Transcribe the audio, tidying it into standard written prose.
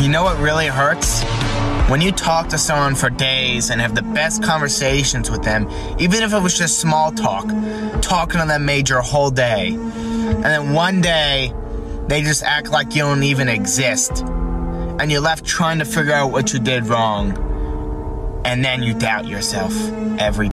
You know what really hurts? When you talk to someone for days and have the best conversations with them, even if it was just small talk, talking to them made your whole day. And then one day, they just act like you don't even exist. And you're left trying to figure out what you did wrong. And then you doubt yourself every